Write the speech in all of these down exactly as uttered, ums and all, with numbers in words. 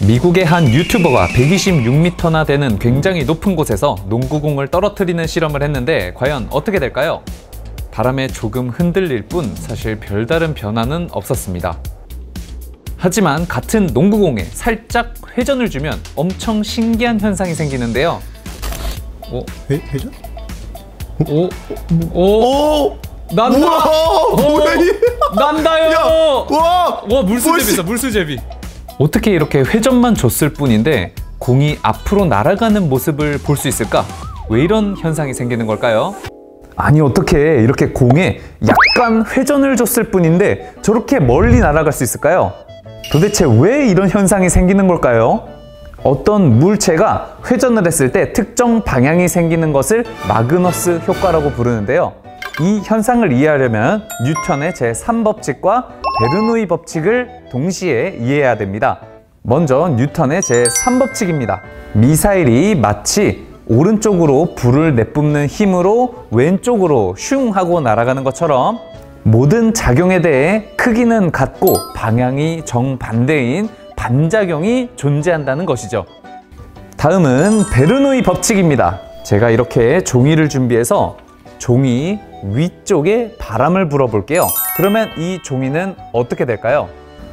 미국의 한 유튜버가 백이십육 미터나 되는 굉장히 높은 곳에서 농구공을 떨어뜨리는 실험을 했는데 과연 어떻게 될까요? 바람에 조금 흔들릴 뿐 사실 별다른 변화는 없었습니다. 하지만 같은 농구공에 살짝 회전을 주면 엄청 신기한 현상이 생기는데요. 오? 회, 회전? 오? 오? 오? 난다! 우와! 뭐야 이게? 난다요! 야! 와! 와, 물수제비다, 물수제비. 어떻게 이렇게 회전만 줬을 뿐인데 공이 앞으로 날아가는 모습을 볼 수 있을까? 왜 이런 현상이 생기는 걸까요? 아니, 어떻게 이렇게 공에 약간 회전을 줬을 뿐인데 저렇게 멀리 날아갈 수 있을까요? 도대체 왜 이런 현상이 생기는 걸까요? 어떤 물체가 회전을 했을 때 특정 방향이 생기는 것을 마그너스 효과라고 부르는데요. 이 현상을 이해하려면 뉴턴의 제삼 법칙과 베르노이 법칙을 동시에 이해해야 됩니다. 먼저 뉴턴의 제삼 법칙입니다. 미사일이 마치 오른쪽으로 불을 내뿜는 힘으로 왼쪽으로 슝 하고 날아가는 것처럼 모든 작용에 대해 크기는 같고 방향이 정반대인 반작용이 존재한다는 것이죠. 다음은 베르노이 법칙입니다. 제가 이렇게 종이를 준비해서 종이 위쪽에 바람을 불어 볼게요. 그러면 이 종이는 어떻게 될까요?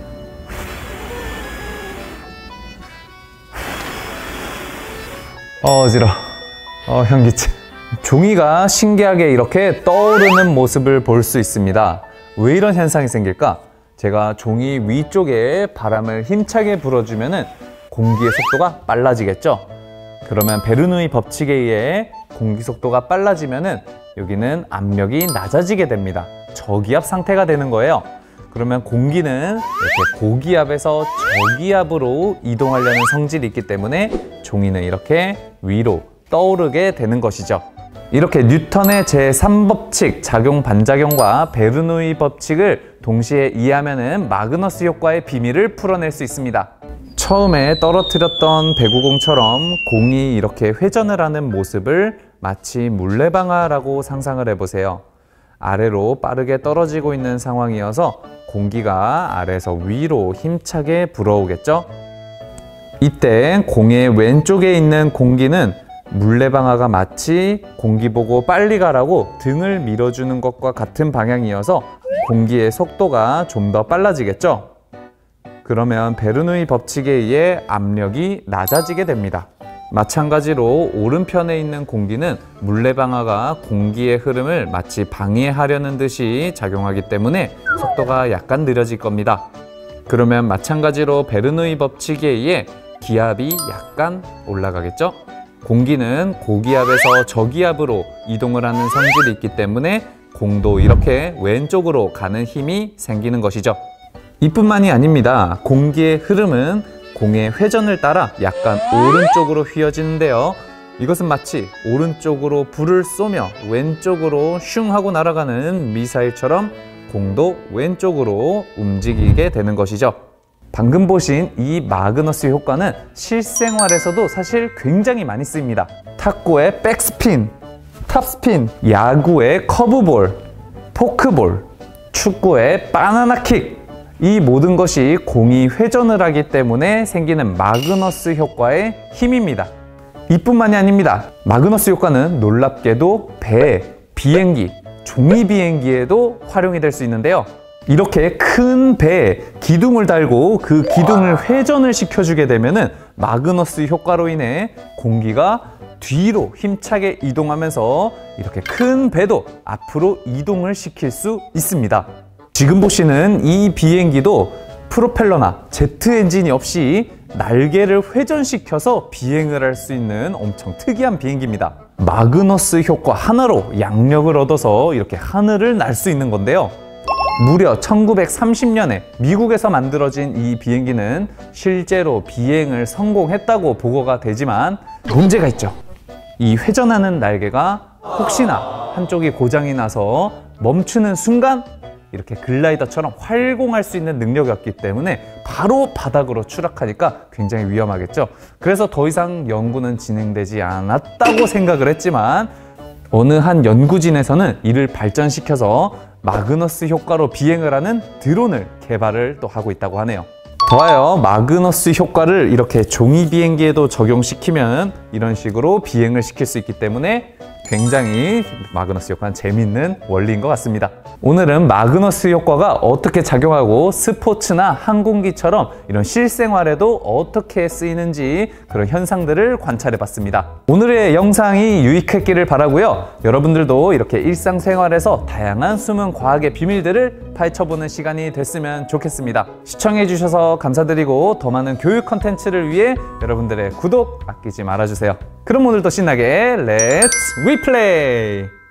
어, 어지러워. 어, 현기증. 종이가 신기하게 이렇게 떠오르는 모습을 볼 수 있습니다. 왜 이런 현상이 생길까? 제가 종이 위쪽에 바람을 힘차게 불어주면 공기의 속도가 빨라지겠죠? 그러면 베르노이 법칙에 의해 공기 속도가 빨라지면 여기는 압력이 낮아지게 됩니다. 저기압 상태가 되는 거예요. 그러면 공기는 이렇게 고기압에서 저기압으로 이동하려는 성질이 있기 때문에 종이는 이렇게 위로 떠오르게 되는 것이죠. 이렇게 뉴턴의 제삼 법칙, 작용 반작용과 베르노이 법칙을 동시에 이해하면 마그너스 효과의 비밀을 풀어낼 수 있습니다. 처음에 떨어뜨렸던 배구공처럼 공이 이렇게 회전을 하는 모습을 마치 물레방아라고 상상을 해보세요. 아래로 빠르게 떨어지고 있는 상황이어서 공기가 아래에서 위로 힘차게 불어오겠죠? 이때 공의 왼쪽에 있는 공기는 물레방아가 마치 공기 보고 빨리 가라고 등을 밀어주는 것과 같은 방향이어서 공기의 속도가 좀 더 빨라지겠죠? 그러면 베르노이 법칙에 의해 압력이 낮아지게 됩니다. 마찬가지로 오른편에 있는 공기는 물레방아가 공기의 흐름을 마치 방해하려는 듯이 작용하기 때문에 속도가 약간 느려질 겁니다. 그러면 마찬가지로 베르노이 법칙에 의해 기압이 약간 올라가겠죠? 공기는 고기압에서 저기압으로 이동을 하는 성질이 있기 때문에 공도 이렇게 왼쪽으로 가는 힘이 생기는 것이죠. 이뿐만이 아닙니다. 공기의 흐름은 공의 회전을 따라 약간 오른쪽으로 휘어지는데요. 이것은 마치 오른쪽으로 불을 쏘며 왼쪽으로 슝 하고 날아가는 미사일처럼 공도 왼쪽으로 움직이게 되는 것이죠. 방금 보신 이 마그너스 효과는 실생활에서도 사실 굉장히 많이 쓰입니다. 탁구의 백스핀, 탑스핀, 야구의 커브볼, 포크볼, 축구의 바나나킥, 이 모든 것이 공이 회전을 하기 때문에 생기는 마그너스 효과의 힘입니다. 이뿐만이 아닙니다. 마그너스 효과는 놀랍게도 배, 비행기, 종이 비행기에도 활용이 될 수 있는데요. 이렇게 큰 배에 기둥을 달고 그 기둥을 회전을 시켜주게 되면 마그너스 효과로 인해 공기가 뒤로 힘차게 이동하면서 이렇게 큰 배도 앞으로 이동을 시킬 수 있습니다. 지금 보시는 이 비행기도 프로펠러나 제트 엔진이 없이 날개를 회전시켜서 비행을 할 수 있는 엄청 특이한 비행기입니다. 마그너스 효과 하나로 양력을 얻어서 이렇게 하늘을 날 수 있는 건데요. 무려 천구백삼십 년에 미국에서 만들어진 이 비행기는 실제로 비행을 성공했다고 보고가 되지만 문제가 있죠. 이 회전하는 날개가 혹시나 한쪽이 고장이 나서 멈추는 순간 이렇게 글라이더처럼 활공할 수 있는 능력이었기 때문에 바로 바닥으로 추락하니까 굉장히 위험하겠죠. 그래서 더 이상 연구는 진행되지 않았다고 생각을 했지만 어느 한 연구진에서는 이를 발전시켜서 마그너스 효과로 비행을 하는 드론을 개발을 또 하고 있다고 하네요. 좋아요. 마그너스 효과를 이렇게 종이 비행기에도 적용시키면 이런 식으로 비행을 시킬 수 있기 때문에 굉장히 마그너스 효과는 재밌는 원리인 것 같습니다. 오늘은 마그너스 효과가 어떻게 작용하고 스포츠나 항공기처럼 이런 실생활에도 어떻게 쓰이는지 그런 현상들을 관찰해 봤습니다. 오늘의 영상이 유익했기를 바라고요. 여러분들도 이렇게 일상생활에서 다양한 숨은 과학의 비밀들을 파헤쳐보는 시간이 됐으면 좋겠습니다. 시청해 주셔서 감사드리고 더 많은 교육 컨텐츠를 위해 여러분들의 구독 아끼지 말아주세요. 그럼 오늘도 신나게 렛츠 위플레이!